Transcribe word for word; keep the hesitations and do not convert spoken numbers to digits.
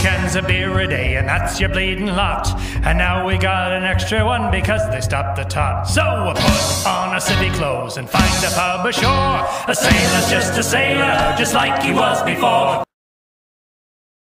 cans of beer a day, and that's your bleeding lot. And now we got an extra one because they stopped the tot. So we put on our city clothes and find a pub ashore. A sailor's just a sailor, just like he was before.